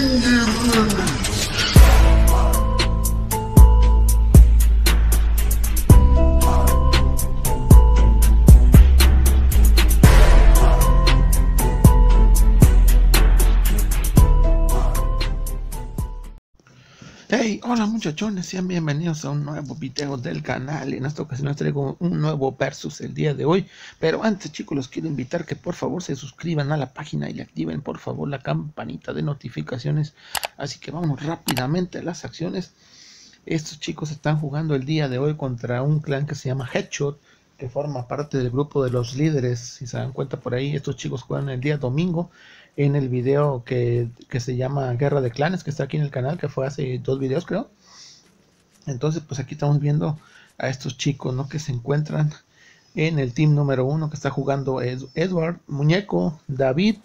Hey, hola muchachones, sean bienvenidos a un nuevo video del canal. En esta ocasión les traigo un nuevo versus el día de hoy. Pero antes, chicos, los quiero invitar que por favor se suscriban a la página y le activen por favor la campanita de notificaciones. Así que vamos rápidamente a las acciones. Estos chicos están jugando el día de hoy contra un clan que se llama Headshot, que forma parte del grupo de los líderes. Si se dan cuenta por ahí, estos chicos juegan el día domingo en el video que se llama Guerra de Clanes, que está aquí en el canal, que fue hace 2 videos creo. Entonces pues aquí estamos viendo a estos chicos, ¿no?, que se encuentran en el team número 1, que está jugando Edward, Muñeco, David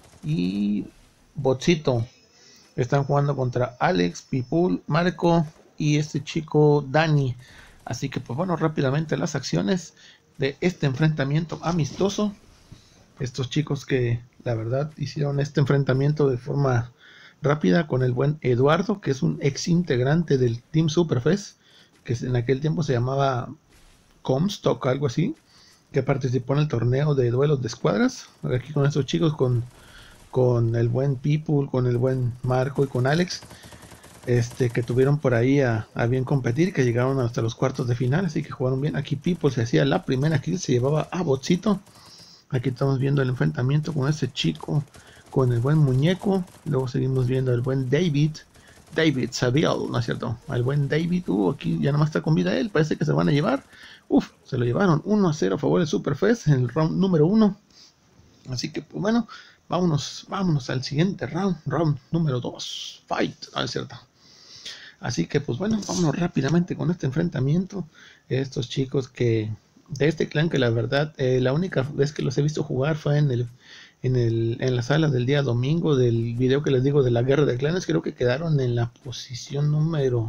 y Botsito. Están jugando contra Alex, Pipul, Marco y este chico Dani. Así que pues bueno, rápidamente las acciones de este enfrentamiento amistoso. Estos chicos que la verdad hicieron este enfrentamiento de forma rápida con el buen Eduardo, que es un ex integrante del Team Superfest, que en aquel tiempo se llamaba Comstock, algo así, que participó en el torneo de duelos de escuadras. Aquí con estos chicos, con el buen People, con el buen Marco y con Alex, que tuvieron por ahí a bien competir, que llegaron hasta los cuartos de final, así que jugaron bien. Aquí People se hacía la primera kill, se llevaba a Botsito. Aquí estamos viendo el enfrentamiento con este chico, con el buen Muñeco. Luego seguimos viendo el buen David Sabiel, ¿no es cierto? El buen David, aquí ya nomás está con vida él, parece que se van a llevar. Se lo llevaron 1-0 a favor de Superfest en el round número 1. Así que pues bueno, vámonos al siguiente round número 2, fight, ¿no es cierto? Así que pues bueno, vámonos rápidamente con este enfrentamiento. Estos chicos de este clan, que la verdad la única vez que los he visto jugar fue en la sala del día domingo del video que les digo de la guerra de clanes. Creo que quedaron en la posición número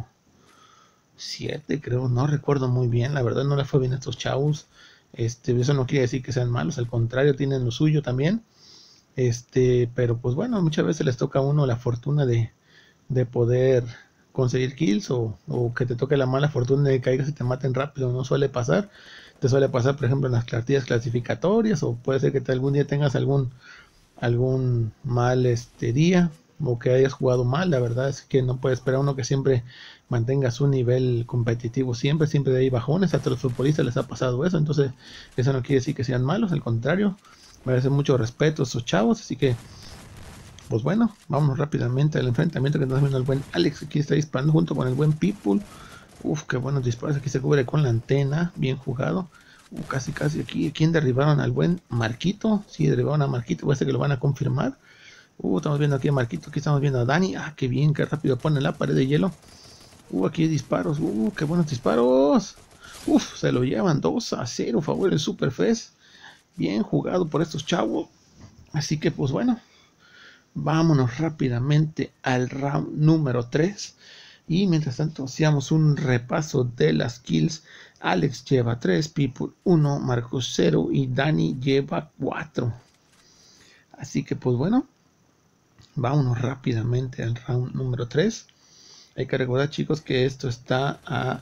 7, creo, no recuerdo muy bien, la verdad no les fue bien a estos chavos. Eso no quiere decir que sean malos, al contrario, tienen lo suyo también. Pero pues bueno, muchas veces les toca a uno la fortuna de poder conseguir kills, o que te toque la mala fortuna de que caigas y te maten rápido. No suele pasar. Te suele pasar, por ejemplo, en las partidas clasificatorias, o puede ser que algún día tengas algún mal día, o que hayas jugado mal. La verdad es que no puede esperar uno que siempre mantenga su nivel competitivo, siempre de ahí bajones. Hasta a los futbolistas les ha pasado eso. Entonces eso no quiere decir que sean malos, al contrario, merece mucho respeto a esos chavos. Así que pues bueno, vamos rápidamente al enfrentamiento que estamos viendo. El buen Alex aquí está disparando junto con el buen People. Qué buenos disparos. Aquí se cubre con la antena, bien jugado. Casi aquí. ¿Quién derribaron? Al buen Marquito. Sí, derribaron a Marquito, parece que lo van a confirmar. Estamos viendo aquí a Marquito, aquí estamos viendo a Dani. Qué bien, qué rápido pone la pared de hielo. Aquí hay disparos. Qué buenos disparos. Se lo llevan 2-0 a favor del Superfest. Bien jugado por estos chavos. Así que pues bueno, vámonos rápidamente al round número 3. Y mientras tanto hacíamos un repaso de las kills. Alex lleva 3, People 1, Marcos 0 y Dani lleva 4. Así que pues bueno, vámonos rápidamente al round número 3. Hay que recordar, chicos, que esto está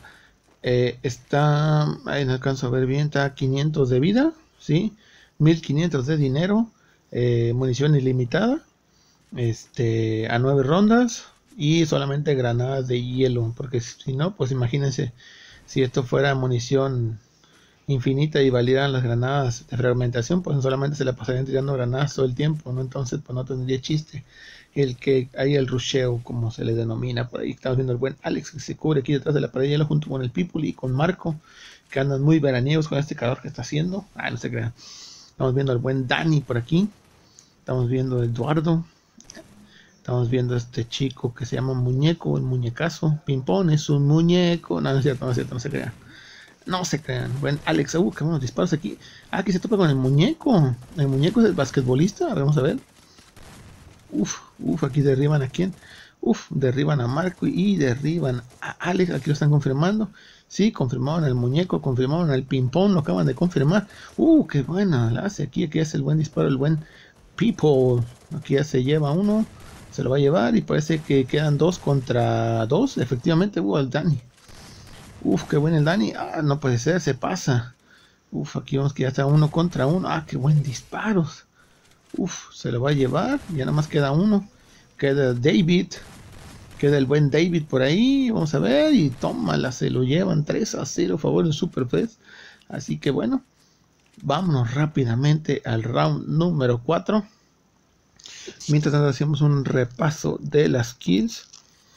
ahí no alcanzo a ver bien, está a 500 de vida, ¿sí? 1500 de dinero, munición ilimitada, a 9 rondas y solamente granadas de hielo, porque si no, pues imagínense si esto fuera munición infinita y valieran las granadas de fragmentación, pues solamente se la pasarían tirando granadas todo el tiempo, ¿no? Entonces pues no tendría chiste el que hay el rusheo, como se le denomina. Por ahí estamos viendo el buen Alex, que se cubre aquí detrás de la pared de hielo junto con el People y con Marco, que andan muy veraniegos con este calor que está haciendo. No se crean. Estamos viendo al buen Dani por aquí, estamos viendo a Eduardo, estamos viendo a este chico que se llama Muñeco, el muñecazo. Pimpón es un muñeco. No es cierto, no se crean. No se crean. Buen Alex, qué buenos disparos aquí. Aquí se topa con el muñeco. El muñeco es el basquetbolista. Vamos a ver. Aquí derriban a quién. Derriban a Marco y derriban a Alex. Aquí lo están confirmando. Sí, confirmaron al muñeco, confirmaron al Pimpón, lo acaban de confirmar. Qué buena la hace aquí. Aquí hace el buen disparo el buen People. Aquí ya se lleva uno. Se lo va a llevar y parece que quedan 2 contra 2. Efectivamente, el Dani. Uf, qué bueno el Dani. Ah, no puede ser, se pasa. Uf, aquí vemos que ya está 1 contra 1. Ah, qué buen disparos. Uf, se lo va a llevar. Ya nada más queda uno. Queda David. Queda el buen David por ahí. Vamos a ver. Y tómala, se lo llevan 3-0 a favor del Superfest. Así que bueno, vámonos rápidamente al round número 4. Mientras tanto hacemos un repaso de las kills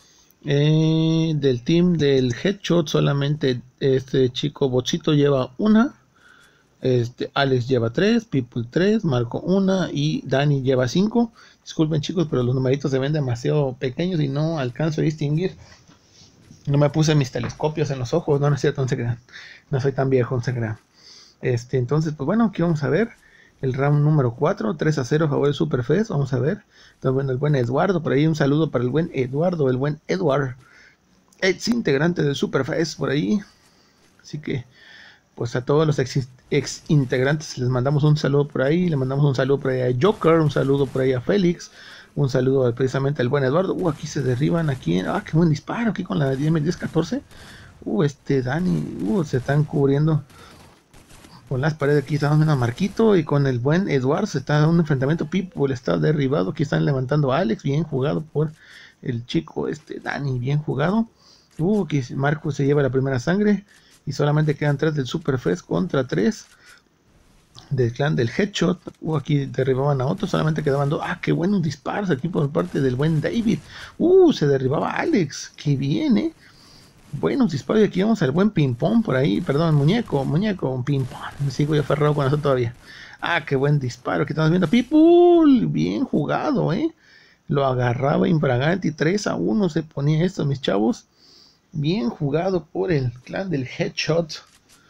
del team del headshot. Solamente este chico Bochito lleva una, Alex lleva 3, People 3, Marco 1 y Dani lleva 5. Disculpen chicos, pero los numeritos se ven demasiado pequeños y no alcanzo a distinguir. No me puse mis telescopios en los ojos. No, no es cierto, no se crean. No soy tan viejo, no se crean. Entonces, pues bueno, aquí vamos a ver el round número 4, 3-0 a favor del Superfest. Vamos a ver. Entonces, bueno, el buen Eduardo, por ahí un saludo para el buen Eduardo, el buen Edward, ex integrante del Superfest por ahí. Así que, pues a todos los ex integrantes les mandamos un saludo por ahí. Le mandamos un saludo por ahí a Joker, un saludo por ahí a Félix, un saludo precisamente al buen Eduardo. Aquí se derriban, aquí, qué buen disparo, aquí con la DM1014. Dani, se están cubriendo con las paredes. Aquí estamos viendo a Marquito y con el buen Eduardo se está dando un enfrentamiento. People está derribado. Aquí están levantando a Alex. Bien jugado por el chico Dani. Bien jugado. Aquí Marco se lleva la primera sangre. Y solamente quedan 3 del Superfest contra 3 del clan del Headshot. Aquí derribaban a otros. Solamente quedaban 2. Qué buenos disparos aquí por parte del buen David. Se derribaba a Alex. Qué bien, Buenos disparos. Y aquí vamos al buen ping-pong por ahí. Perdón, muñeco, ping-pong. Me sigo yo aferrado con eso todavía. Qué buen disparo. Aquí estamos viendo People. Bien jugado, Lo agarraba infragante y 3-1 se ponía esto, mis chavos. Bien jugado por el clan del Headshot.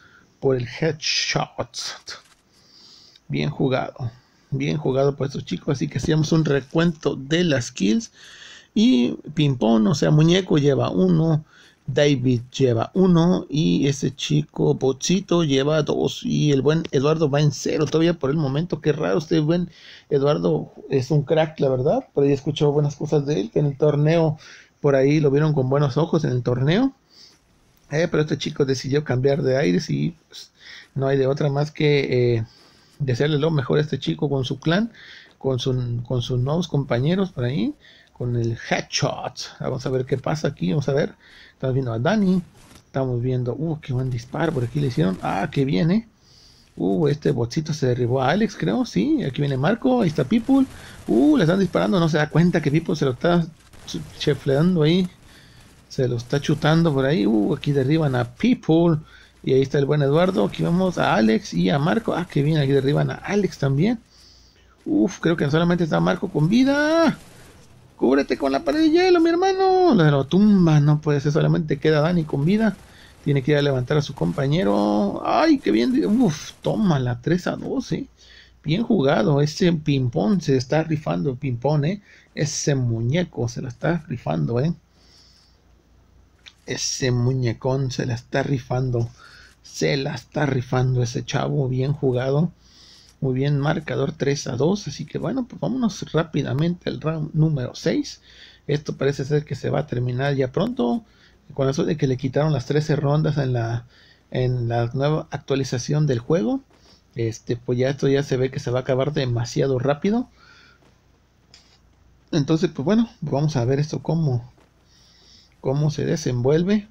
Bien jugado. Bien jugado por estos chicos. Así que hacíamos un recuento de las kills. Y ping-pong, o sea, muñeco lleva 1. David lleva 1 y ese chico Bochito lleva 2 y el buen Eduardo va en 0 todavía por el momento. Qué raro, este buen Eduardo es un crack, la verdad. Por ahí escucho buenas cosas de él, que en el torneo por ahí lo vieron con buenos ojos en el torneo. Pero este chico decidió cambiar de aires y pues, no hay de otra más que desearle lo mejor a este chico con su clan, con sus nuevos compañeros por ahí, con el Headshot. Vamos a ver qué pasa aquí, vamos a ver. Estamos viendo a Dani, estamos viendo, qué buen disparo, por aquí le hicieron, qué bien, este botcito se derribó a Alex, creo, sí, aquí viene Marco, ahí está People, le están disparando, no se da cuenta que People se lo está chefleando ahí, se lo está chutando por ahí, aquí derriban a People, y ahí está el buen Eduardo, aquí vamos a Alex y a Marco, qué bien, aquí derriban a Alex también, creo que solamente está Marco con vida. Cúbrete con la pared de hielo, mi hermano. Lo tumba, no puede ser, solamente queda Dani con vida. Tiene que ir a levantar a su compañero. Ay, qué bien. Toma la 3-2, Bien jugado. Ese ping-pong se está rifando, ping-pong, Ese muñeco se la está rifando, Ese muñecón se la está rifando. Se la está rifando ese chavo. Bien jugado. Muy bien, marcador 3-2. Así que bueno, pues vámonos rápidamente al round número 6. Esto parece ser que se va a terminar ya pronto. Con eso de que le quitaron las 13 rondas en la nueva actualización del juego. Pues ya esto ya se ve que se va a acabar demasiado rápido. Entonces, pues bueno, vamos a ver esto cómo se desenvuelve.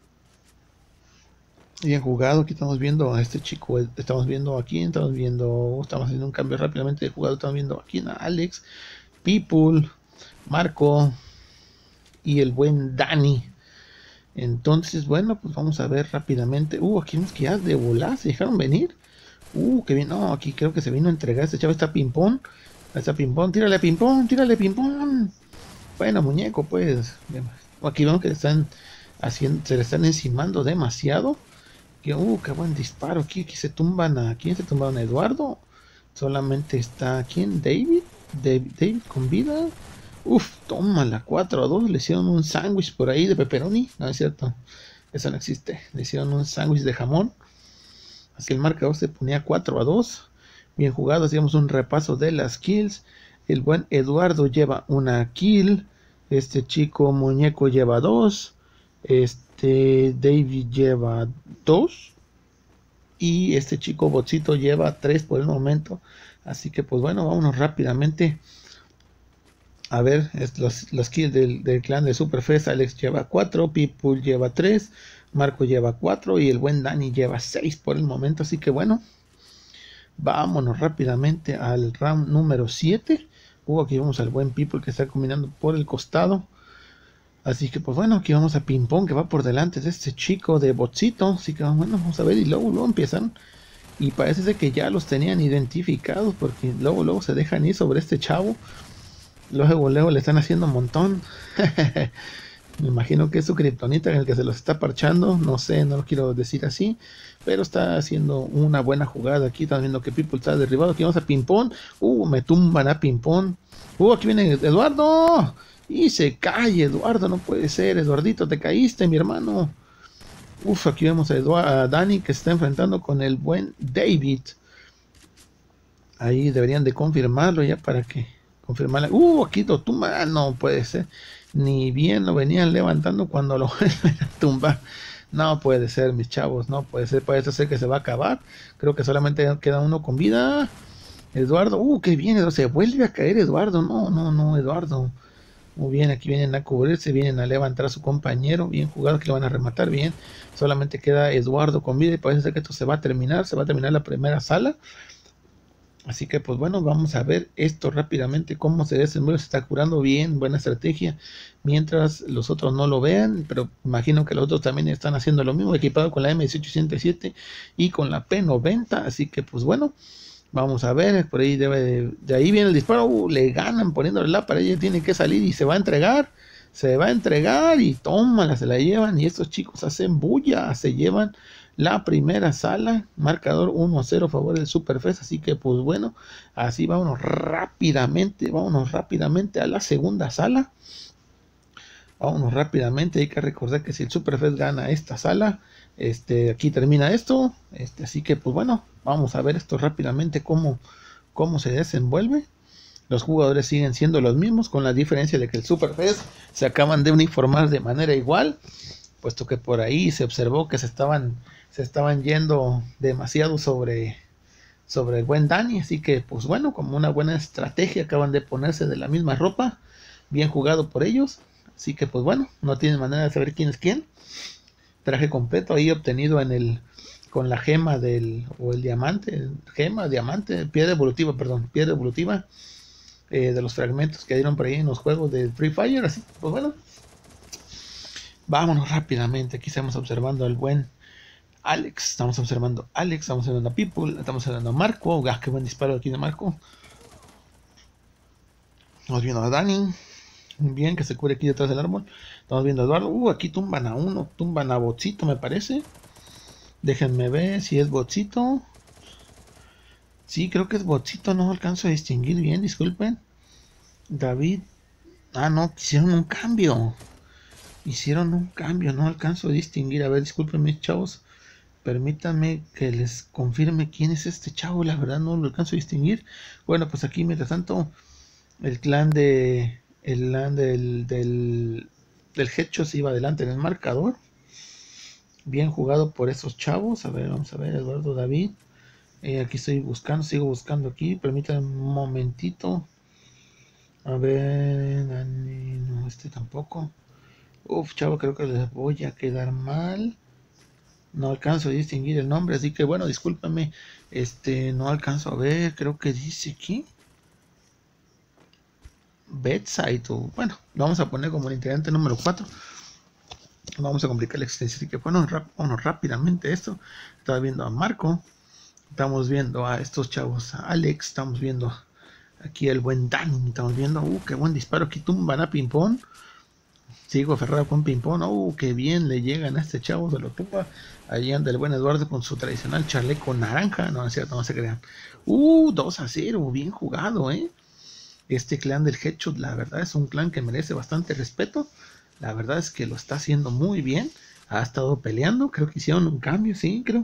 Bien jugado, aquí estamos viendo a este chico, estamos haciendo un cambio rápidamente de jugador, estamos viendo aquí a Alex, People, Marco y el buen Dani. Entonces, bueno, pues vamos a ver rápidamente. Aquí vemos que ya de volar se dejaron venir. Que bien, no, aquí creo que se vino a entregar este chavo, está ping-pong, tírale ping-pong. Bueno, muñeco, pues, aquí vemos que se le están encimando demasiado. Qué buen disparo. Aquí se tumban a... ¿Quién se tumbaron? ¿A Eduardo? Solamente está... ¿Quién? ¿David? ¿David con vida? Tómala, 4-2. Le hicieron un sándwich por ahí de pepperoni. No es cierto. Eso no existe. Le hicieron un sándwich de jamón. Así que el marcador se ponía 4-2. Bien jugado. Hacíamos un repaso de las kills. El buen Eduardo lleva una kill. Este chico muñeco lleva 2. David lleva 2. Y este chico Botcito lleva 3 por el momento. Así que pues bueno, vámonos rápidamente a ver los kills del clan de Superfest. Alex lleva 4, People lleva 3, Marco lleva 4 y el buen Dani lleva 6 por el momento. Así que bueno, vámonos rápidamente al round número 7. Aquí vamos al buen People que está combinando por el costado. Así que pues bueno, aquí vamos a Ping Pong que va por delante de este chico de Botcito. Así que bueno, vamos a ver y luego empiezan. Y parece ser que ya los tenían identificados porque luego se dejan ir sobre este chavo. Luego le están haciendo un montón. Me imagino que es su kriptonita en el que se los está parchando. No sé, no lo quiero decir así. Pero está haciendo una buena jugada aquí. Están viendo que People está derribado. Aquí vamos a Ping Pong. Me tumban a Ping Pong. Aquí viene Eduardo. Y se cae Eduardo. No puede ser. Eduardito, te caíste, mi hermano. Aquí vemos a Dani que se está enfrentando con el buen David. Ahí deberían de confirmarlo ya para que confirmarla. Aquí lo tumba. No puede ser. Ni bien lo venían levantando cuando lo tumba. No puede ser, mis chavos. No puede ser. Parece ser que se va a acabar. Creo que solamente queda uno con vida. Eduardo. Qué bien. Se vuelve a caer Eduardo. No, Eduardo. Muy bien, aquí vienen a cubrirse, vienen a levantar a su compañero, bien jugado, que lo van a rematar bien. Solamente queda Eduardo con vida y parece ser que esto se va a terminar la primera sala. Así que pues bueno, vamos a ver esto rápidamente, cómo se desenvuelve, se está curando bien, buena estrategia, mientras los otros no lo vean, pero imagino que los otros también están haciendo lo mismo, equipado con la M1867 y con la P90, así que pues bueno. Vamos a ver, por ahí de ahí viene el disparo, le ganan poniéndole la pared, ella tiene que salir y se va a entregar y tómala, se la llevan y estos chicos hacen bulla, se llevan la primera sala, marcador 1-0 a favor del Superfest, así que pues bueno, así vámonos rápidamente a la segunda sala. Vámonos rápidamente, hay que recordar que si el Superfest gana esta sala, aquí termina esto, así que pues bueno, vamos a ver esto rápidamente cómo se desenvuelve. Los jugadores siguen siendo los mismos, con la diferencia de que el Superfest se acaban de uniformar de manera igual, puesto que por ahí se observó que se estaban yendo demasiado sobre el buen Dani, así que pues bueno, como una buena estrategia acaban de ponerse de la misma ropa, bien jugado por ellos. Así que pues bueno, no tienen manera de saber quién es quién. Traje completo ahí obtenido con la gema o el diamante, piedra evolutiva, de los fragmentos que dieron por ahí en los juegos de Free Fire. Así que pues bueno, vámonos rápidamente. Aquí estamos observando al buen Alex, estamos observando a People, estamos observando a Marco. Qué buen disparo aquí de Marco. Estamos viendo a Dani. Bien, que se cubre aquí detrás del árbol. Estamos viendo a Eduardo. Aquí tumban a uno. Tumban a Botcito, me parece. Déjenme ver si es Botcito. Sí, creo que es Botcito. No alcanzo a distinguir bien, disculpen. David. No, hicieron un cambio. No alcanzo a distinguir. A ver, disculpen mis chavos. Permítanme que les confirme quién es este chavo. La verdad no lo alcanzo a distinguir. Bueno, pues aquí mientras tanto, el clan del Headshot se iba adelante en el marcador. Bien jugado por esos chavos. A ver, vamos a ver, Eduardo, David. Aquí sigo buscando aquí. Permítanme un momentito. A ver, Dani, no, tampoco. Chavo, creo que les voy a quedar mal. No alcanzo a distinguir el nombre, así que bueno, discúlpame. No alcanzo a ver, creo que dice aquí Bedside, bueno, lo vamos a poner como el integrante número 4. Vamos a complicar la existencia, así que bueno, vámonos rápidamente esto. Estaba viendo a Marco, estamos viendo a estos chavos, a Alex, estamos viendo aquí el buen Dani, estamos viendo, qué buen disparo, aquí tumban a Ping Pong. Sigo aferrado con Ping Pong, qué bien le llegan a este chavo, se lo tumba. Allí anda el buen Eduardo con su tradicional chaleco naranja, no es cierto, no se crean. 2-0, bien jugado, Este clan del Headshot, la verdad es un clan que merece bastante respeto. La verdad es que lo está haciendo muy bien. Ha estado peleando, creo que hicieron un cambio, sí, creo.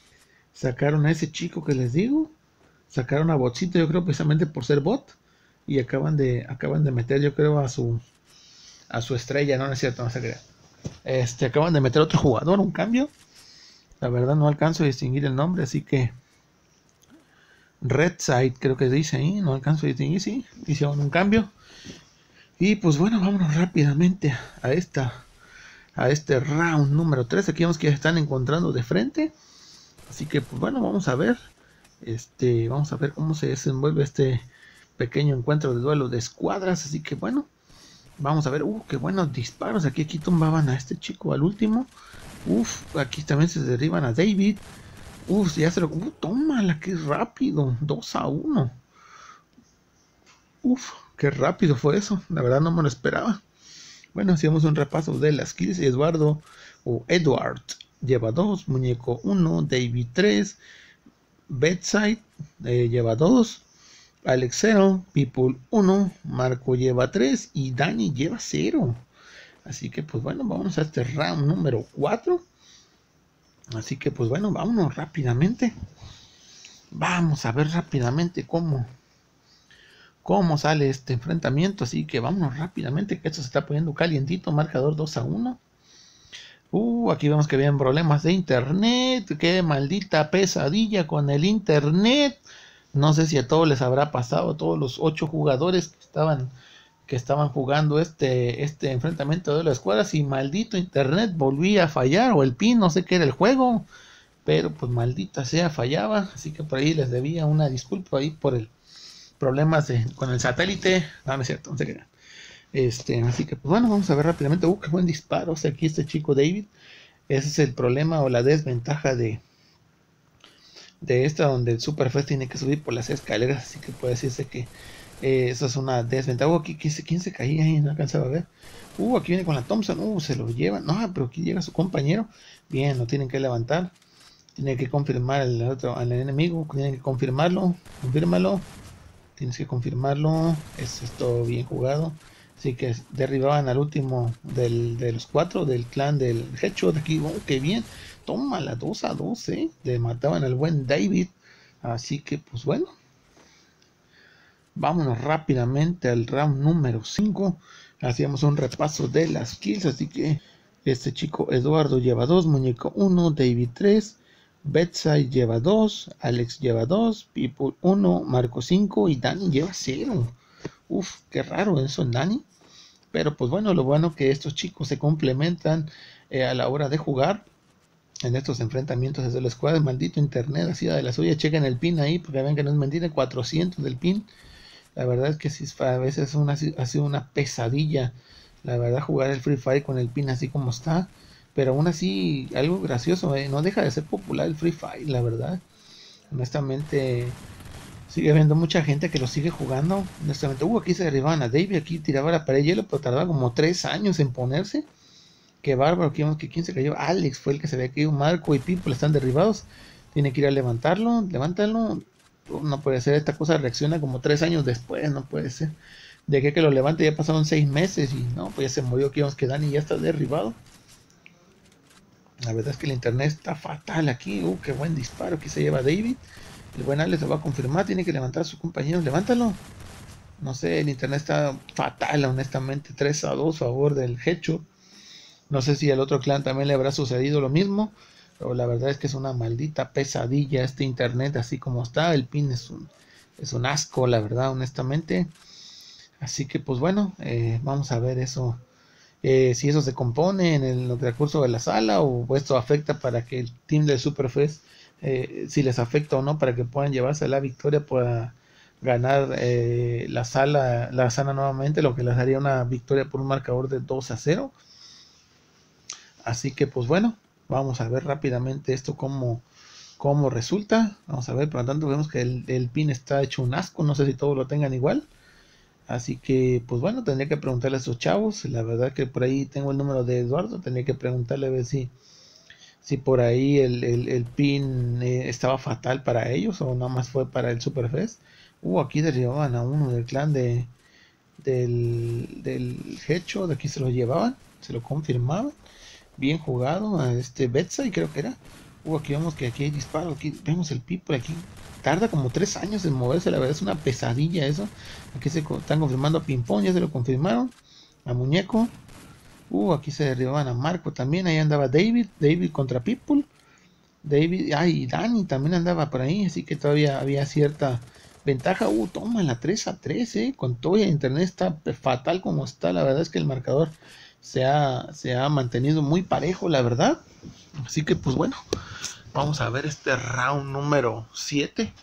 Sacaron a ese chico que les digo. Sacaron a Botcito, yo creo precisamente por ser bot. y acaban de meter, yo creo, a su estrella. No, no es cierto, no se crea. Acaban de meter otro jugador, un cambio. La verdad no alcanzo a distinguir el nombre, así que Red Side creo que dice ahí, no alcanzo a distinguir, sí, hicieron un cambio. Y pues bueno, vámonos rápidamente a este round número 3. Aquí vemos que ya están encontrando de frente. Así que pues bueno, vamos a ver. Vamos a ver cómo se desenvuelve este pequeño encuentro de duelo de escuadras. Así que bueno, vamos a ver. Qué buenos disparos. Aquí tumbaban a este chico al último. Aquí también se derriban a David. Ya se lo... tómala, qué rápido. 2-1. Qué rápido fue eso. La verdad no me lo esperaba. Bueno, hacíamos un repaso de las kills. Edward lleva 2, Muñeco 1, David 3, Bedside lleva 2, Alex 0, People 1, Marco lleva 3 y Dani lleva 0. Así que pues bueno, vamos a este round número 4. Así que pues bueno, vámonos rápidamente. Vamos a ver rápidamente cómo sale este enfrentamiento. Así que vámonos rápidamente, que esto se está poniendo calientito. Marcador 2-1. Aquí vemos que vienen problemas de internet. Qué maldita pesadilla con el internet. No sé si a todos les habrá pasado, a todos los 8 jugadores que estaban jugando este enfrentamiento de las escuadras, y maldito internet volvía a fallar, o el pin, no sé qué era el juego, pero pues maldita sea, fallaba. Así que por ahí les debía una disculpa ahí por el problemas con el satélite. No es cierto, no sé qué. Así que pues bueno, vamos a ver rápidamente. Qué buen disparo. O sea, aquí este chico David. Ese es el problema o la desventaja de esta, donde el Superfest tiene que subir por las escaleras. Así que puede decirse que eso es una desventaja. Aquí ¿quién se caía ahí? No alcanzaba a ver. Aquí viene con la Thompson. Se lo llevan. No, pero aquí llega su compañero. Bien, lo tienen que levantar. Tiene que confirmar al enemigo. Tienen que confirmarlo. Confírmalo. Tienes que confirmarlo. Eso es todo bien jugado. Así que derribaban al último de los 4 del clan del Headshot. Aquí, qué bien. Toma la 2-2, Le mataban al buen David. Así que, pues bueno. Vámonos rápidamente al round número 5. Hacíamos un repaso de las kills. Así que este chico Eduardo lleva 2, Muñeco 1, David 3, Bedside lleva 2, Alex lleva 2, People 1, Marco 5 y Dani lleva 0. Qué raro eso en Dani. Pero pues bueno, lo bueno que estos chicos se complementan a la hora de jugar en estos enfrentamientos desde la escuadra. Maldito internet, así de la suya. Chequen el pin ahí, porque ven que no es mentira, 400 del pin. La verdad es que sí, a veces ha sido una pesadilla, la verdad, jugar el Free Fire con el pin así como está. Pero aún así, algo gracioso, no deja de ser popular el Free Fire, la verdad. Honestamente, sigue habiendo mucha gente que lo sigue jugando. Honestamente, aquí se derribaban a David, aquí tiraba la pared de hielo, pero tardaba como 3 años en ponerse. Qué bárbaro, ¿quién se cayó? Alex fue el que se había caído. Marco y People están derribados. Tiene que ir a levantarlo. Levántalo. No puede ser, esta cosa reacciona como 3 años después, no puede ser. De que lo levante ya pasaron 6 meses y no, pues ya se murió. Aquí vemos que Dani ya está derribado. La verdad es que el internet está fatal aquí. Qué buen disparo que se lleva David. El buen Alex lo va a confirmar. Tiene que levantar a sus compañeros. Levántalo. No sé, el internet está fatal, honestamente. 3-2 a favor del Headshot. No sé si al otro clan también le habrá sucedido lo mismo. Pero la verdad es que es una maldita pesadilla este internet así como está. El pin es un asco, la verdad, honestamente. Así que pues bueno, vamos a ver eso. Si eso se compone en el recurso de la sala, o esto afecta para que el team del Superfest, si les afecta o no, para que puedan llevarse la victoria, para ganar la sala nuevamente, lo que les daría una victoria por un marcador de 2-0. Así que pues bueno, vamos a ver rápidamente esto cómo resulta. Vamos a ver, por lo tanto vemos que el pin está hecho un asco. No sé si todos lo tengan igual. Así que pues bueno, tendría que preguntarle a estos chavos. La verdad que por ahí tengo el número de Eduardo. Tendría que preguntarle a ver si por ahí el pin estaba fatal para ellos, o nada más fue para el Superfest. Aquí derribaban a uno del clan del Hecho. De aquí se lo llevaban, se lo confirmaban. Bien jugado a este Bedside, creo que era. Aquí vemos que aquí hay disparo. Aquí vemos el people. Aquí tarda como 3 años en moverse. La verdad es una pesadilla eso. Aquí se están confirmando a Pimpón. Ya se lo confirmaron. A Muñeco. Aquí se derribaban a Marco también. Ahí andaba David. David contra People. David. Y Dani también andaba por ahí. Así que todavía había cierta ventaja. Toma la 3-3. Con todo el internet está fatal como está. La verdad es que el marcador se ha mantenido muy parejo, la verdad. Así que pues bueno, vamos a ver este round número 7.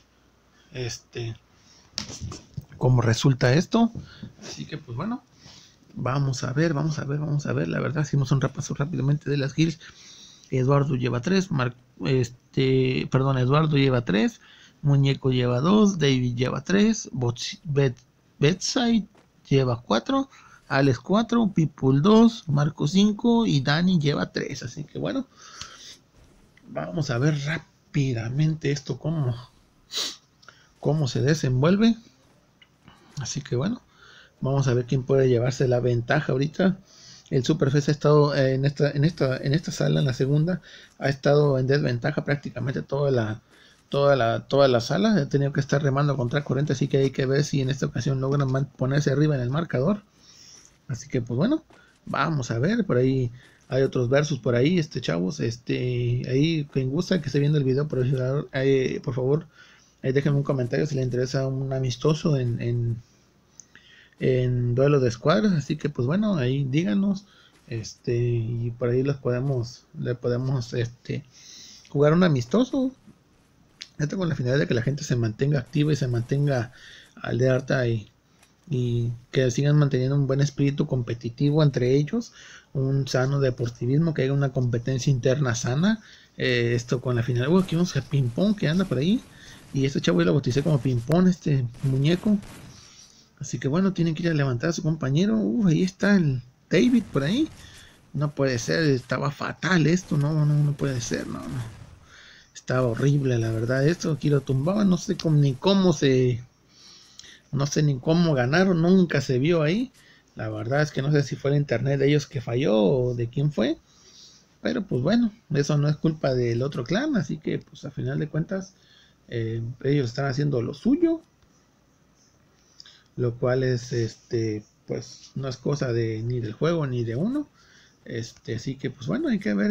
Cómo resulta esto. Así que pues bueno, vamos a ver. La verdad, hicimos un repaso rápidamente de las kills. Eduardo lleva 3, Eduardo lleva 3, Muñeco lleva 2, David lleva 3, Bedside lleva 4, Alex 4, People 2, Marco 5 y Dani lleva 3. Así que bueno, vamos a ver rápidamente esto cómo se desenvuelve. Así que bueno, vamos a ver quién puede llevarse la ventaja ahorita. El Superfest ha estado en esta sala, en la segunda, ha estado en desventaja prácticamente toda la sala. Ha tenido que estar remando contra corriente, así que hay que ver si en esta ocasión logran ponerse arriba en el marcador. Así que pues bueno, vamos a ver. Por ahí hay otros versus por ahí, chavos. Ahí quien gusta que esté viendo el video, por favor, ahí déjenme un comentario si les interesa un amistoso en duelo de escuadras. Así que pues bueno, ahí díganos, y por ahí le podemos jugar un amistoso, esto con la finalidad de que la gente se mantenga activa y se mantenga alerta y que sigan manteniendo un buen espíritu competitivo entre ellos, un sano deportivismo, que haya una competencia interna sana. Esto con la finalidad. Aquí vamos a Pimpón que anda por ahí, y este chavo yo lo bauticé como Pimpón, muñeco. Así que bueno, tienen que ir a levantar a su compañero. Ahí está el David por ahí. No puede ser, estaba fatal esto. No puede ser, no. Estaba horrible, la verdad. Esto aquí lo tumbaban, no sé no sé ni cómo ganaron, nunca se vio ahí. La verdad es que no sé si fue el internet de ellos que falló o de quién fue. Pero pues bueno, eso no es culpa del otro clan. Así que pues a final de cuentas, ellos están haciendo lo suyo. Lo cual es pues no es cosa de ni del juego ni de uno. Así que pues bueno, hay que ver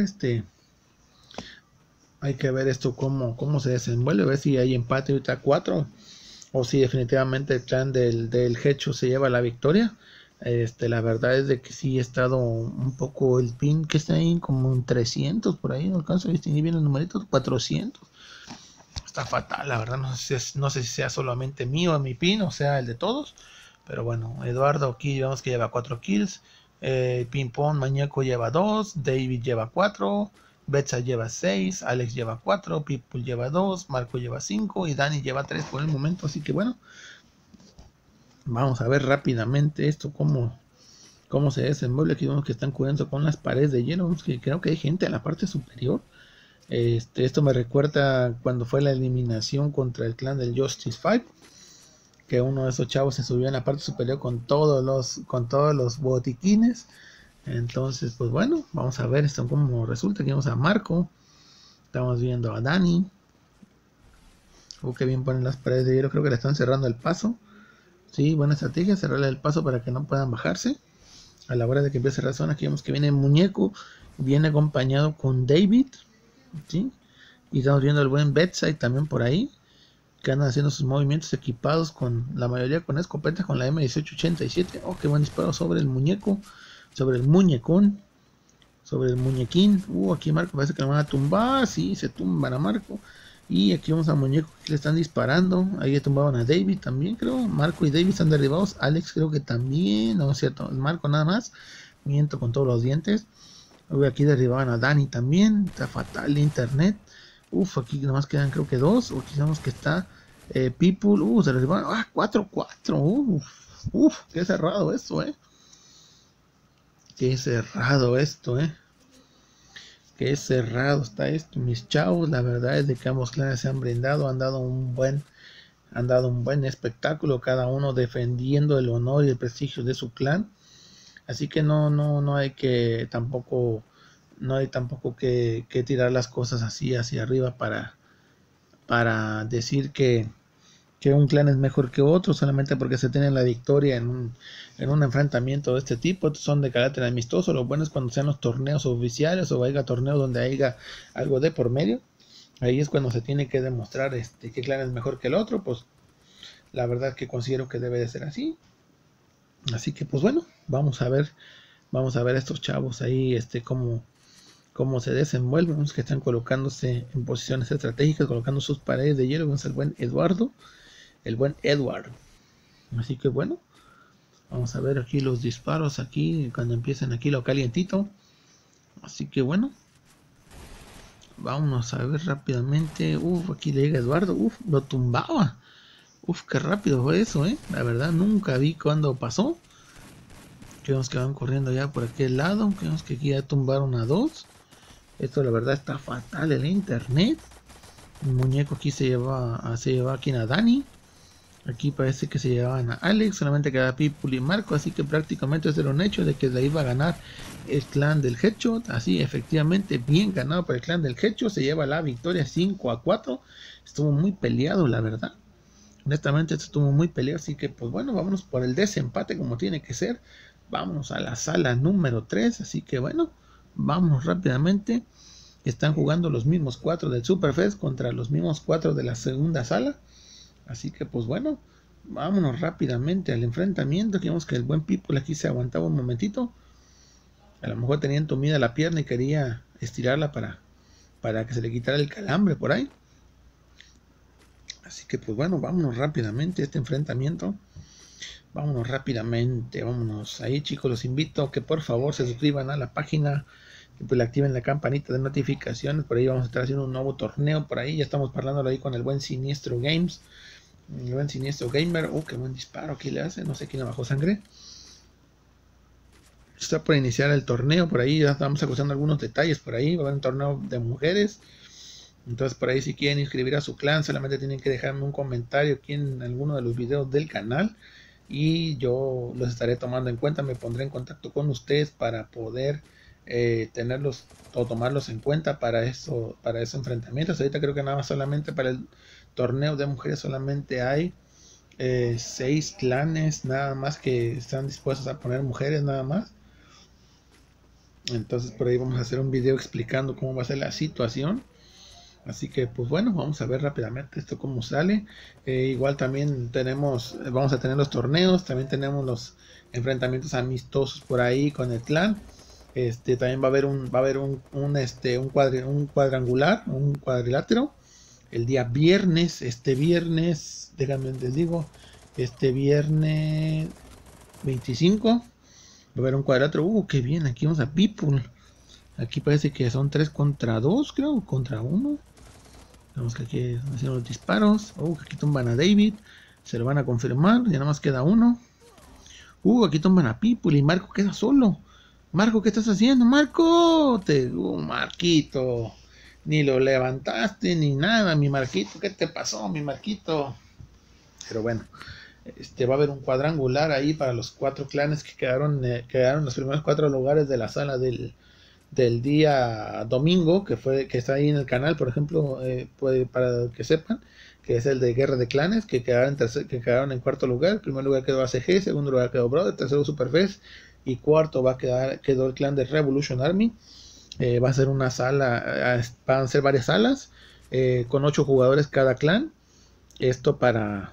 esto cómo se desenvuelve, a ver si hay empate ahorita 4 o si definitivamente el clan del Hecho se lleva la victoria. La verdad es de que sí ha estado un poco el pin que está ahí como en 300 por ahí, no alcanzo a distinguir bien los numeritos. 400 está fatal, la verdad. No sé si sea solamente mío a mi pin o sea el de todos, pero bueno, Eduardo aquí vemos que lleva 4 kills, Pimpón Mañeco lleva 2, David lleva 4, Betsa lleva 6, Alex lleva 4, People lleva 2, Marco lleva 5 y Dani lleva 3 por el momento. Así que bueno, vamos a ver rápidamente esto cómo se desenvuelve. Aquí vemos que están cubriendo con las paredes de hielo. Vemos que creo que hay gente en la parte superior. Esto me recuerda cuando fue la eliminación contra el clan del Justice 5, que uno de esos chavos se subió en la parte superior con todos los botiquines. Entonces pues bueno, vamos a ver esto cómo resulta. Aquí vamos a Marco, estamos viendo a Dani. Que bien ponen las paredes de hielo, creo que le están cerrando el paso. Sí, buena estrategia, cerrarle el paso para que no puedan bajarse a la hora de que empiece la zona. Aquí vemos que viene Muñeco, viene acompañado con David, ¿sí? Y estamos viendo el buen Bedside también por ahí, que andan haciendo sus movimientos equipados con la mayoría con escopetas, con la M1887. Qué buen disparo sobre el muñeco, sobre el muñecón, sobre el muñequín. Aquí Marco parece que lo van a tumbar. Sí, se tumban a Marco. Y aquí vamos a Muñeco que le están disparando. Ahí tumbaban a David también, creo. Marco y David están derribados. Alex creo que también. No es cierto, Marco nada más. Miento con todos los dientes. Aquí derribaban a Dani también. Está fatal el internet. Aquí nomás quedan creo que 2. Aquí sabemos que está People. Se derribaron. 4-4. Qué cerrado esto, Qué cerrado esto, Qué cerrado está esto, mis chavos. La verdad es de que ambos clanes se han brindado, han dado un buen espectáculo, cada uno defendiendo el honor y el prestigio de su clan. Así que no hay que tampoco no hay tampoco que tirar las cosas así hacia arriba para decir que un clan es mejor que otro solamente porque se tiene la victoria en un enfrentamiento de este tipo. Estos son de carácter amistoso. Lo bueno es cuando sean los torneos oficiales o haya torneos donde haya algo de por medio. Ahí es cuando se tiene que demostrar qué clan es mejor que el otro. Pues la verdad que considero que debe de ser así. Así que pues bueno, vamos a ver estos chavos ahí cómo se desenvuelven. Vemos que están colocándose en posiciones estratégicas, colocando sus paredes de hielo. Vemos el buen Edward. Así que bueno, vamos a ver aquí los disparos aquí cuando empiecen aquí lo calientito. Así que bueno, vámonos a ver rápidamente. Aquí le llega Eduardo. Lo tumbaba. Qué rápido fue eso, la verdad nunca vi cuando pasó. Vemos que van corriendo ya por aquel lado. Vemos que aquí ya tumbaron a 2. Esto la verdad está fatal el internet. El muñeco aquí se lleva aquí a Dani. Aquí parece que se llevaban a Alex, solamente queda People y Marco, así que prácticamente es un hecho de que le iba a ganar el clan del Headshot. Así, efectivamente, bien ganado por el clan del Headshot, se lleva la victoria 5-4. Estuvo muy peleado, la verdad. Honestamente, estuvo muy peleado, así que pues bueno, vámonos por el desempate como tiene que ser. Vámonos a la sala número 3, así que bueno, vámonos rápidamente. Están jugando los mismos 4 del Superfest contra los mismos 4 de la segunda sala. Así que pues bueno, vámonos rápidamente al enfrentamiento. Vemos que el buen People aquí se aguantaba un momentito. A lo mejor tenía entumida la pierna y quería estirarla para que se le quitara el calambre por ahí. Así que pues bueno, vámonos rápidamente a este enfrentamiento. Vámonos rápidamente, vámonos. Ahí chicos, los invito a que por favor se suscriban a la página. Que pues le activen la campanita de notificaciones. Por ahí vamos a estar haciendo un nuevo torneo por ahí. Ya estamos hablando ahí con el buen Siniestro Games. El buen Siniestro Gamer. Qué buen disparo aquí le hace. No sé quién le bajó sangre. Está por iniciar el torneo. Por ahí ya estamos acusando algunos detalles. Por ahí va a haber un torneo de mujeres. Entonces por ahí si quieren inscribir a su clan, solamente tienen que dejarme un comentario aquí en alguno de los videos del canal. Y yo los estaré tomando en cuenta. Me pondré en contacto con ustedes para poder tenerlos o tomarlos en cuenta para esos enfrentamientos. Ahorita creo que nada más solamente para el torneo de mujeres solamente hay 6 clanes nada más que están dispuestos a poner mujeres nada más. Entonces por ahí vamos a hacer un video explicando cómo va a ser la situación. Así que pues bueno, vamos a ver rápidamente esto cómo sale. Igual también vamos a tener los torneos, también tenemos los enfrentamientos amistosos por ahí con el clan. También va a haber un cuadrangular, un cuadrilátero el día viernes. Déjame les digo, viernes 25 va a haber un cuadrilátero. Qué bien, aquí vamos a People. Aquí parece que son 3 contra 2, creo, contra 1. Vemos que aquí están haciendo los disparos. Aquí tumban a David, se lo van a confirmar, ya nada más queda uno. Aquí tumban a People y Marco queda solo. Marco, ¿qué estás haciendo? Marco, Marquito, ni lo levantaste ni nada, mi Marquito. ¿Qué te pasó, mi Marquito? Pero bueno, va a haber un cuadrangular ahí para los 4 clanes que quedaron los primeros 4 lugares de la sala del día domingo, que está ahí en el canal, por ejemplo, para que sepan, que es el de Guerra de Clanes, que quedaron en cuarto lugar. En primer lugar quedó ACG, segundo lugar quedó Brother, tercero Superfest y cuarto quedó el clan de Revolution Army. Va a ser una sala, van a ser varias salas con 8 jugadores cada clan. Esto para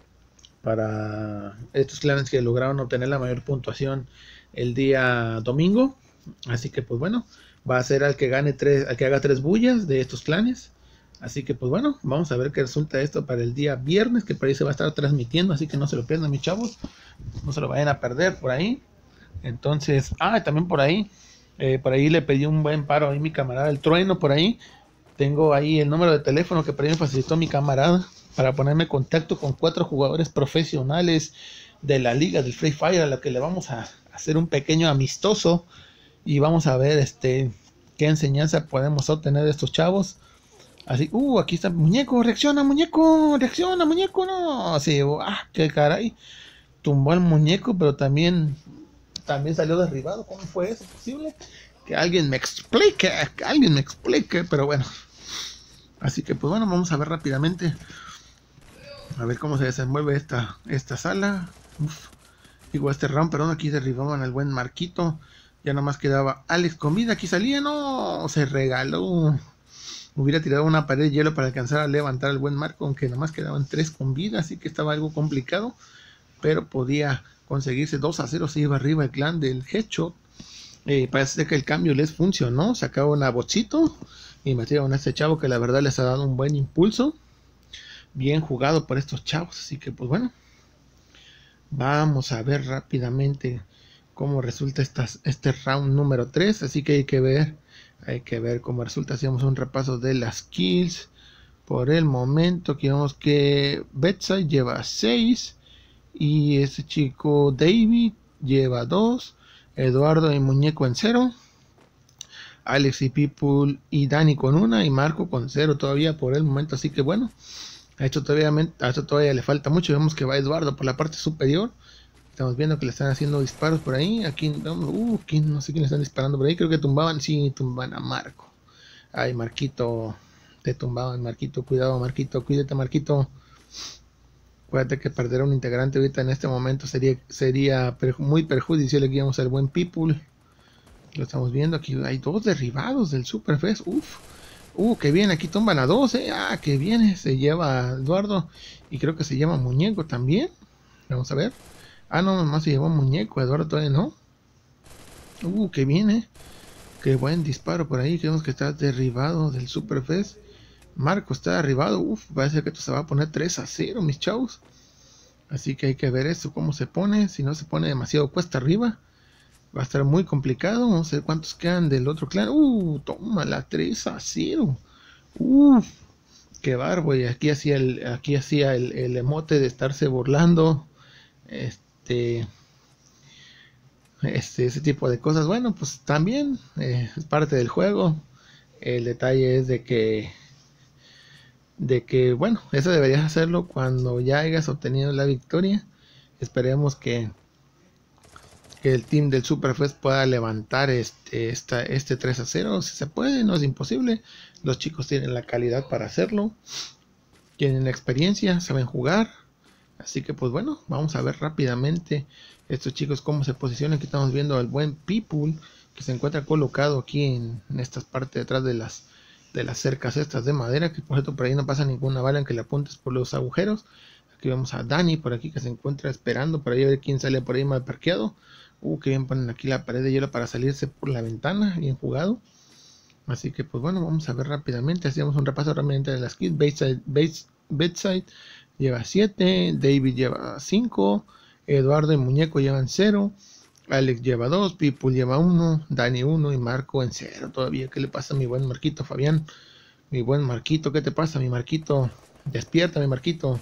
estos clanes que lograron obtener la mayor puntuación el día domingo. Así que pues bueno, va a ser al que haga 3 bullas de estos clanes. Así que pues bueno, vamos a ver qué resulta esto para el día viernes, que por ahí se va a estar transmitiendo, así que no se lo pierdan, mis chavos, no se lo vayan a perder por ahí. Entonces, también por ahí le pedí un buen paro ahí mi camarada el Trueno. Por ahí tengo ahí el número de teléfono que por ahí me facilitó mi camarada para ponerme en contacto con 4 jugadores profesionales de la liga del Free Fire, a la que le vamos a hacer un pequeño amistoso y vamos a ver qué enseñanza podemos obtener de estos chavos. Así, aquí está muñeco, reacciona muñeco, no, sí, qué caray, tumbó al muñeco, pero también salió derribado. ¿Cómo fue eso posible? Que alguien me explique, pero bueno. Así que pues bueno, vamos a ver rápidamente. A ver cómo se desenvuelve esta sala. Uf. Digo, este round, perdón, aquí derribaban al buen Marquito. Ya nomás quedaba Alex con vida. Aquí salía, no, se regaló. Hubiera tirado una pared de hielo para alcanzar a levantar al buen Marco, aunque nomás quedaban 3 con vida, así que estaba algo complicado. Pero podía conseguirse 2-0, se iba arriba el clan del Headshot. Parece que el cambio les funcionó. Sacaron a Bochito y metieron a este chavo que la verdad les ha dado un buen impulso. Bien jugado por estos chavos, así que pues bueno. Vamos a ver rápidamente cómo resulta este round número 3. Así que hay que ver cómo resulta. Hacemos un repaso de las kills. Por el momento, aquí vemos que Bedside lleva 6. Y ese chico David lleva 2. Eduardo y Muñeco en 0. Alex y People y Dani con 1. Y Marco con 0 todavía por el momento. Así que bueno. A esto todavía le falta mucho. Vemos que va Eduardo por la parte superior. Estamos viendo que le están haciendo disparos por ahí. Aquí, no sé quién le están disparando por ahí. Creo que tumbaban, sí, tumban a Marco. Ay, Marquito, te tumbaban, Marquito. Cuidado, Marquito, cuídate, Marquito. Acuérdate que perder a un integrante ahorita en este momento sería muy perjudicial. Aquí vamos al buen People. Lo estamos viendo. Aquí hay 2 derribados del Superfest. Uf. Que bien, aquí tumban a 2, que bien, se lleva Eduardo. Y creo que se llama Muñeco también. Vamos a ver. No, nomás se llevó Muñeco, Eduardo todavía no. Que bien, qué buen disparo por ahí. Vemos que está derribado del Superfest. Marco está derribado. Parece que esto se va a poner 3-0, mis chavos. Así que hay que ver esto, cómo se pone. Si no se pone demasiado cuesta arriba, va a estar muy complicado. Vamos a ver cuántos quedan del otro clan. Toma la 3-0. Qué bárbaro. Y aquí hacía el emote de estarse burlando. Ese tipo de cosas. Bueno, pues también es parte del juego. El detalle es de que bueno, eso deberías hacerlo cuando ya hayas obtenido la victoria. Esperemos que el team del Superfest pueda levantar este 3-0. Si se puede, no es imposible. Los chicos tienen la calidad para hacerlo, tienen la experiencia, saben jugar. Así que pues bueno, vamos a ver rápidamente estos chicos cómo se posicionan. Aquí estamos viendo al buen People, que se encuentra colocado aquí en esta parte detrás de las cercas estas de madera, que por cierto por ahí no pasa ninguna bala en que le apuntes por los agujeros. Aquí vemos a Dani por aquí, que se encuentra esperando por ahí a ver quién sale por ahí mal parqueado. Que bien ponen aquí la pared de hielo para salirse por la ventana, bien jugado. Así que pues bueno, vamos a ver rápidamente. Hacemos un repaso rápidamente de las kills. Bedside lleva 7, David lleva 5, Eduardo y Muñeco llevan 0, Alex lleva 2, People lleva 1, Dani 1 y Marco en 0 todavía. ¿Qué le pasa a mi buen Marquito, Fabián? Mi buen Marquito, ¿qué te pasa, mi Marquito? Despierta, mi Marquito.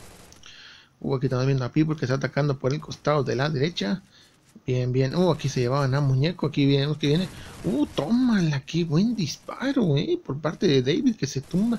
Aquí estamos viendo a People que está atacando por el costado de la derecha. Bien, bien. Aquí se llevaban a Muñeco. Aquí vemos que viene. Tómala. Qué buen disparo, por parte de David, que se tumba.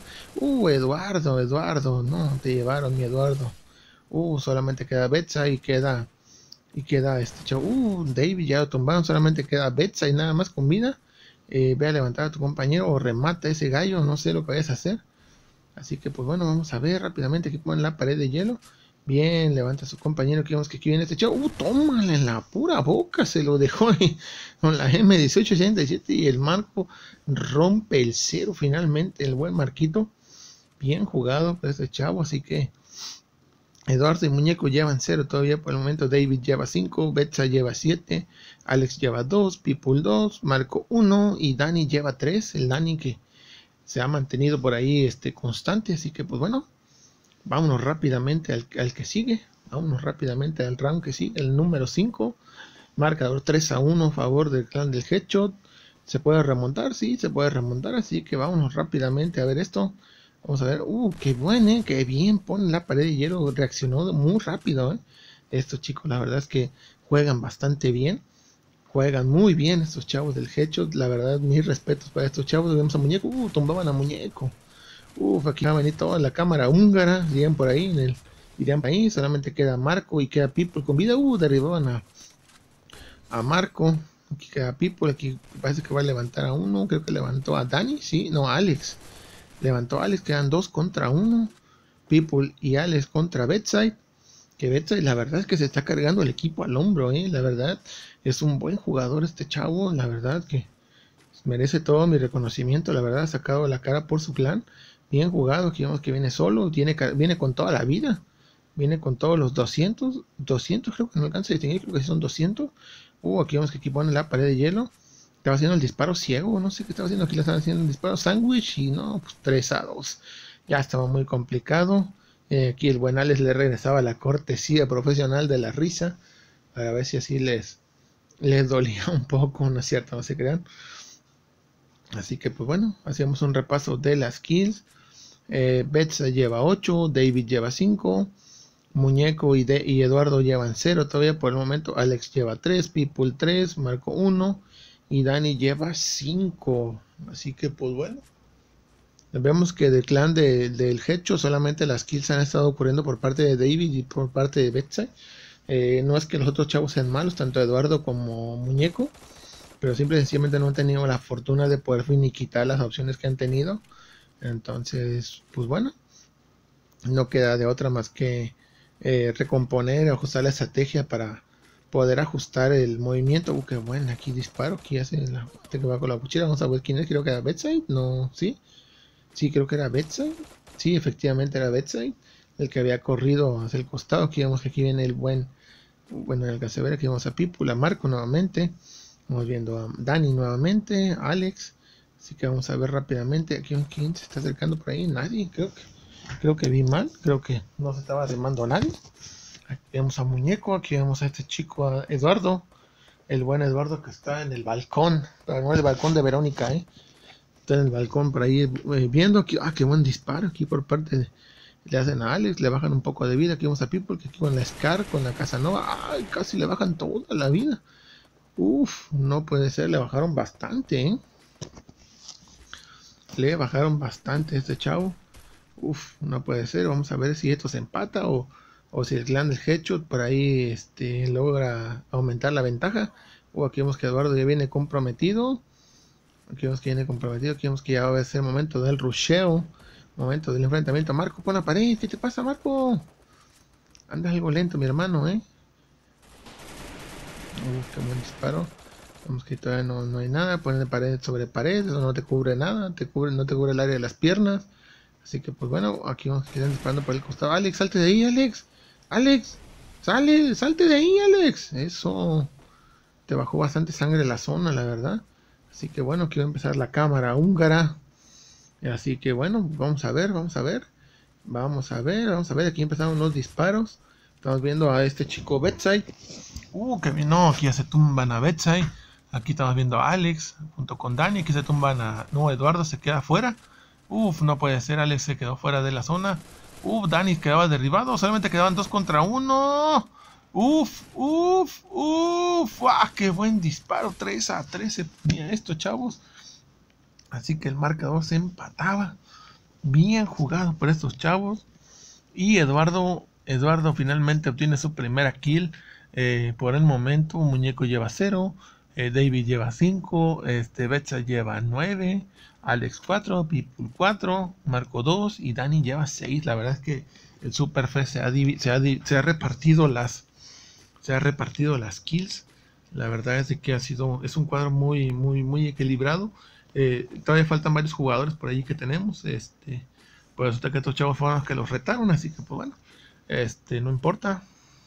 Eduardo. No, te llevaron, mi Eduardo. Solamente queda Betsa y queda este chavo. David ya lo tumbaron. Solamente queda Betsa y nada más con vida. Ve a levantar a tu compañero o remata a ese gallo. No sé lo que vayas a hacer. Así que, pues bueno, vamos a ver rápidamente. Aquí ponen la pared de hielo. Bien, levanta a su compañero, que vemos que aquí viene este chavo. Tómale en la pura boca, se lo dejó ahí, con la M1867 y el Marco rompe el 0 finalmente, el buen Marquito. Bien jugado por este chavo, así que Eduardo y Muñeco llevan 0 todavía por el momento. David lleva 5, Betsa lleva 7, Alex lleva 2, People 2, Marco 1 y Dani lleva 3. El Dani que se ha mantenido por ahí constante, así que pues bueno. Vámonos rápidamente al que sigue. Vámonos rápidamente al round que sigue, el número 5. Marcador 3-1 a favor del clan del Headshot. ¿Se puede remontar? Sí, se puede remontar. Así que vámonos rápidamente a ver esto. Vamos a ver. Qué bueno, qué bien pone la pared de hielo. Reaccionó muy rápido. Estos chicos, la verdad es que juegan bastante bien. Juegan muy bien estos chavos del Headshot. La verdad, mis respetos para estos chavos. Vemos a Muñeco. Tumbaban a Muñeco. Aquí va a venir toda la cámara húngara, dirían por ahí, dirían por ahí, solamente queda Marco y queda People con vida. Derribaban a Marco, Aquí queda People, aquí parece que va a levantar a uno, creo que levantó a Dani, sí, no, a Alex. Levantó a Alex, quedan 2 contra 1. People y Alex contra Bedside. Que Bedside, la verdad es que se está cargando el equipo al hombro, la verdad. Es un buen jugador este chavo, la verdad que merece todo mi reconocimiento, la verdad ha sacado la cara por su clan. Bien jugado, aquí vemos que viene solo, viene con toda la vida. Viene con todos los 200 creo que no alcanza a distinguir, creo que son 200. Aquí vemos que aquí pone la pared de hielo. Estaba haciendo el disparo ciego, no sé qué estaba haciendo, aquí le estaban haciendo el disparo sándwich y no, pues 3-2. Ya estaba muy complicado. Aquí el buen Alex le regresaba la cortesía profesional de la risa, para ver si así les dolía un poco, no es cierto, no se crean. Así que pues bueno, hacíamos un repaso de las kills. Betsa lleva 8, David lleva 5, Muñeco y Eduardo llevan 0 todavía por el momento. Alex lleva 3, People 3, Marco 1 y Dani lleva 5. Así que pues bueno, vemos que del clan del Hecho solamente las kills han estado ocurriendo por parte de David y por parte de Betsa. No es que los otros chavos sean malos, tanto Eduardo como Muñeco, pero simple y sencillamente no han tenido la fortuna de poder finiquitar las opciones que han tenido. Entonces, pues bueno, no queda de otra más que recomponer, ajustar la estrategia para poder ajustar el movimiento. Qué bueno, aquí disparo, aquí hace que va con la cuchilla. Vamos a ver quién es, creo que era Bedside, no, sí, creo que era Bedside, sí, efectivamente era Bedside, el que había corrido hacia el costado. Aquí vemos que aquí viene el bueno, el que se ve, aquí vamos a Pipula, Marco nuevamente. Vamos viendo a Dani nuevamente, Alex. Así que vamos a ver rápidamente. Aquí quién se está acercando por ahí. Nadie, creo que vi mal. Creo que no se estaba arrimando a nadie. Aquí vemos a Muñeco. Aquí vemos a este chico, a Eduardo. El buen Eduardo que está en el balcón. Pero no el balcón de Verónica, Está en el balcón por ahí viendo. Aquí, qué buen disparo. Aquí por parte de. Le hacen a Alex, le bajan un poco de vida. Aquí vemos a People, que aquí con la Scar, con la Casanova. Ay, casi le bajan toda la vida. Uf, no puede ser, le bajaron bastante, Le bajaron bastante a este chavo. Uf, no puede ser. Vamos a ver si esto se empata o si el clan del Headshot por ahí logra aumentar la ventaja. Aquí vemos que Eduardo ya viene comprometido. Aquí vemos que ya va a ser el momento del rusheo. Momento del enfrentamiento. Marco, pon la pared. ¿Qué te pasa, Marco? Andas algo lento, mi hermano, qué buen disparo. Vemos que todavía no hay nada. Poner pared sobre pared, eso no te cubre nada, no te cubre el área de las piernas. Así que pues bueno, aquí vamos a quedar disparando por el costado. Alex, salte de ahí, Alex. Alex, salte de ahí, Alex. Eso te bajó bastante sangre la zona, la verdad. Así que bueno, aquí va a empezar la cámara húngara. Así que bueno, vamos a ver. Aquí empezaron los disparos. Estamos viendo a este chico Bedside. Que bien, no, aquí ya se tumban a Bedside. Aquí estamos viendo a Alex junto con Dani. Aquí se tumban a. No, Eduardo se queda fuera. No puede ser. Alex se quedó fuera de la zona. Dani quedaba derribado. Solamente quedaban 2 contra 1. Qué buen disparo. 3-13. Mira esto, chavos. Así que el marcador se empataba. Bien jugado por estos chavos. Y Eduardo finalmente obtiene su primera kill. Por el momento, Muñeco lleva 0. David lleva 5. Betsa lleva 9. Alex 4. People 4. Marco 2. Y Dani lleva 6. La verdad es que el Superfest se ha repartido las kills. La verdad es que es un cuadro muy, muy, muy equilibrado. Todavía faltan varios jugadores por allí que tenemos. Pues resulta que estos chavos fueron los que los retaron, así que pues bueno, no importa.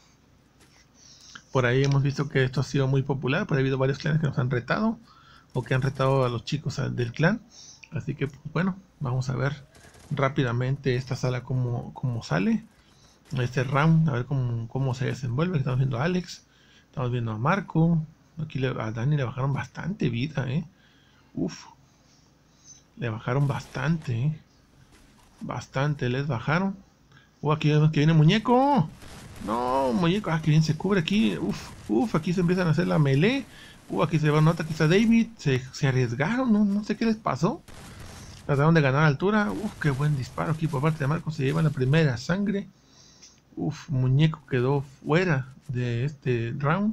Por ahí hemos visto que esto ha sido muy popular, por ahí ha habido varios clanes que nos han retado o que han retado a los chicos del clan. Así que pues bueno, vamos a ver rápidamente esta sala cómo sale. Este round, a ver cómo se desenvuelve. Estamos viendo a Alex, estamos viendo a Marco. Aquí a Dani le bajaron bastante vida, le bajaron bastante, bastante les bajaron. Aquí vemos que viene Muñeco. No, Muñeco, que bien se cubre aquí. Aquí se empiezan a hacer la melee. Aquí se va, nota que está David. Se arriesgaron, no sé qué les pasó. Trataron de ganar altura. Qué buen disparo aquí por parte de Marco. Se lleva la primera sangre. Muñeco quedó fuera de este round.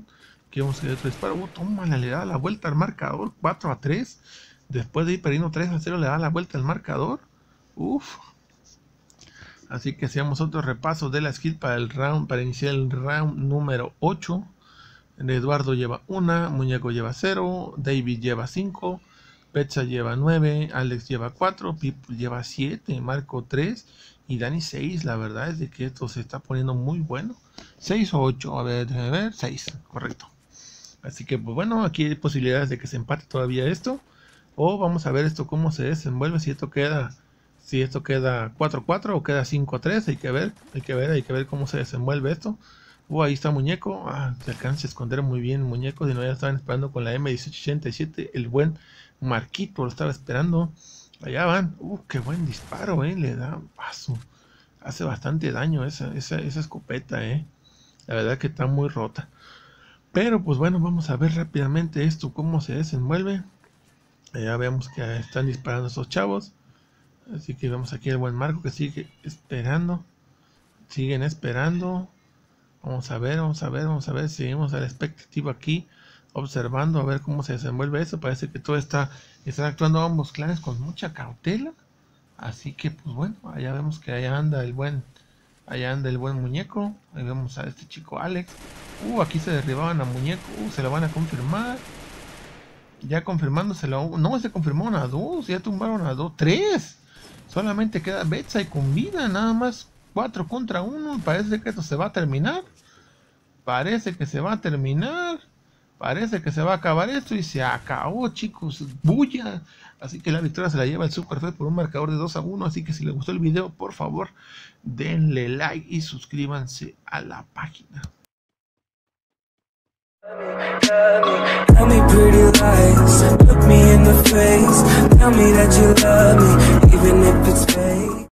Aquí vamos a ver otro disparo. Toma, le da la vuelta al marcador. 4-3. Después de ir perdiendo 3-0, le da la vuelta al marcador. Uf. Así que hacemos otro repaso de la skill para el round, para iniciar el round número 8. Eduardo lleva 1, Muñeco lleva 0, David lleva 5, Petza lleva 9, Alex lleva 4, Pipo lleva 7, Marco 3 y Dani 6. La verdad es de que esto se está poniendo muy bueno. 6 o 8, a ver, 6, correcto. Así que pues bueno, aquí hay posibilidades de que se empate todavía esto. O vamos a ver esto cómo se desenvuelve, si esto queda 4-4 o queda 5-3, hay que ver cómo se desenvuelve esto. Ahí está Muñeco, se alcanza a esconder muy bien Muñeco, si no ya estaban esperando con la M1887, el buen Marquito lo estaba esperando. Allá van, qué buen disparo, le da paso, hace bastante daño esa escopeta, la verdad que está muy rota. Pero pues bueno, vamos a ver rápidamente esto cómo se desenvuelve. Ya vemos que están disparando esos chavos. Así que vemos aquí el buen Marco que sigue esperando. Siguen esperando. Vamos a ver. Seguimos a la expectativa aquí. Observando a ver cómo se desenvuelve eso. Parece que todo están actuando ambos clanes con mucha cautela. Así que pues bueno, allá vemos que allá anda el buen Muñeco. Ahí vemos a este chico Alex. Aquí se derribaban a Muñeco. Se lo van a confirmar. Ya confirmándoselo. No, se confirmaron a 2. Ya tumbaron a 2. 3. Solamente queda Betsa y con vida. Nada más 4 contra 1. Parece que esto se va a terminar. Parece que se va a acabar esto. Y se acabó, chicos. Bulla. Así que la victoria se la lleva el Superfed por un marcador de 2-1. Así que si les gustó el video, por favor, denle like y suscríbanse a la página. Tell me pretty lies, look me in the face, tell me that you love me, even if it's fake.